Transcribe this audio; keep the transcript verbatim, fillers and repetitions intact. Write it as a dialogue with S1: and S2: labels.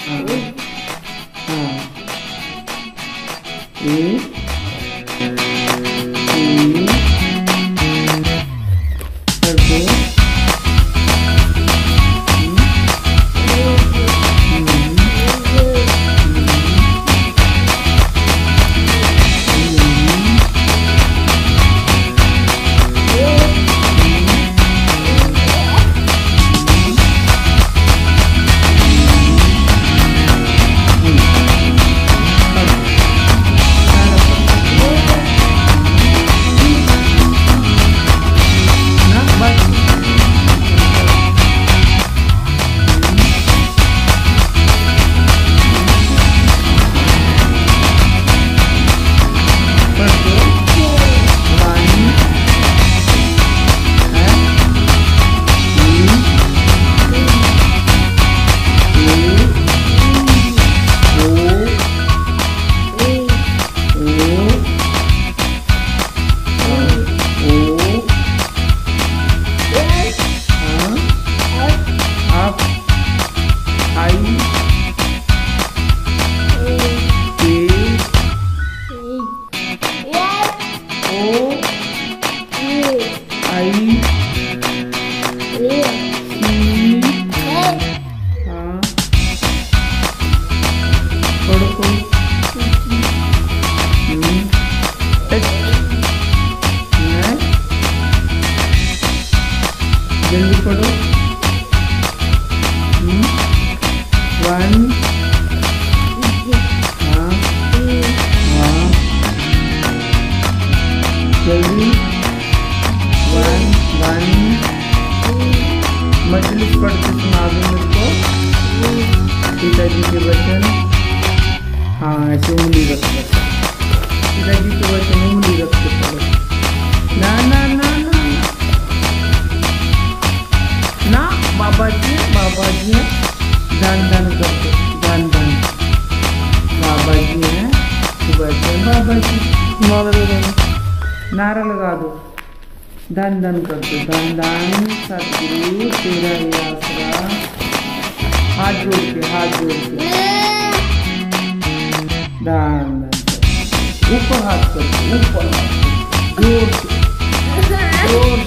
S1: हाँ एक जल्दी पढ़ो। वन हाँ हाँ जल्दी वन वन मजलिस पढ़ते सुना दो मेरे को पिताजी के वचन। हाँ ऐसे उंगली रखते पिताजी के वचन उंगली रखते पढ़ो। ना ना ना ना ना बाबा जी बाबा जी हैं धन धन करते धन धन बाबा जी हैं वचन बाबा जी नारा लगा दो धन धन करते धन धन सतगुरु तेरा ही आसरा। हाथ जोड़ के हाथ जोड़ के धन धन ऊपर हाथ करते ऊपर हाथ जोर से जोर